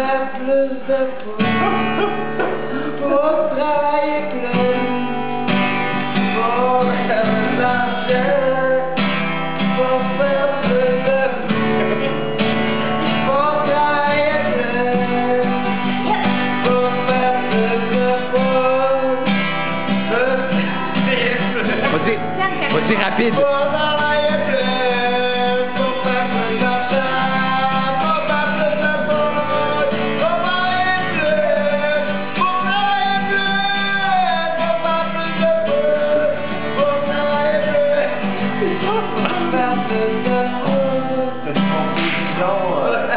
faire plus de fois, pour travailler plus, pour faire marcher, pour faire plus de fois, pour travailler plus, pour faire plus de fois, Vas-y, rapide. pour travailler plus, pour faire plus d'argent, pour faire plus de fautes, pour travailler plus, pour travailler plus, pour faire plus de fautes, pour travailler plus, pour faire plus de fautes.